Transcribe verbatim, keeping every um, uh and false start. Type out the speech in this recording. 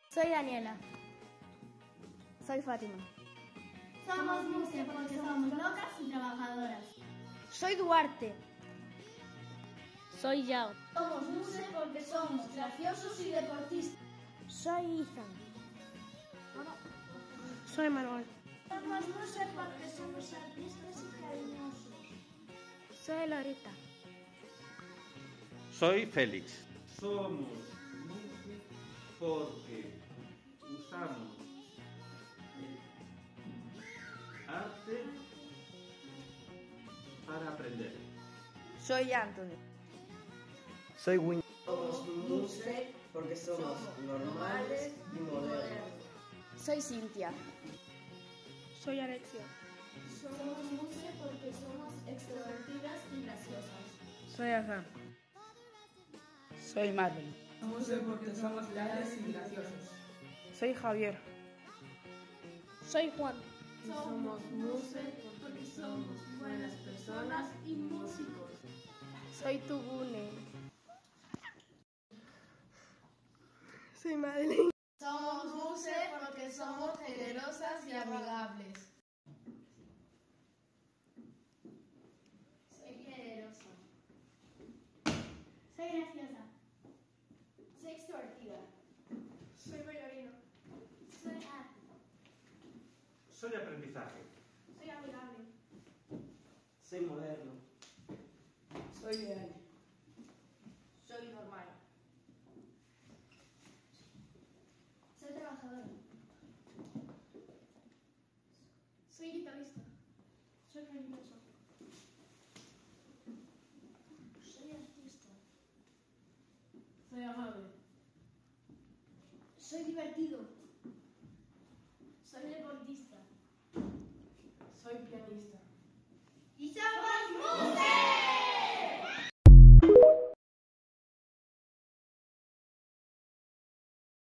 Soy Daniela. Soy Fátima. Somos Muse porque somos locas y trabajadoras. Soy Duarte. Soy Yao. Somos Muse porque somos graciosos y deportistas. Soy Ethan. Soy Manuel. Somos Muse porque somos artistas y cariñosos. Soy Lorita. Soy Félix. Somos Muse porque usamos el arte para aprender. Soy Anthony. Soy Win. Somos Muse porque somos normales y modernos. Soy Cintia. Soy Alexia. Somos Muse porque somos extrovertidas y graciosas. Soy Azam. Soy Marvel. Muse porque somos leales y graciosos. Soy Javier. Soy Juan. Somos Muse porque somos buenas personas y músicos. Soy Tugune. Soy Madeline. Somos Muse porque somos generosas y amigables. Soy generosa. Soy graciosa. Soy extrovertida. Soy bailarina. Soy arte. Soy aprendizaje. Soy amigable. Soy moderno. Soy ideal. Soy normal. Soy trabajadora. Soy guitarrista. Soy cariñosa. Soy artista. Soy amable. Soy divertido.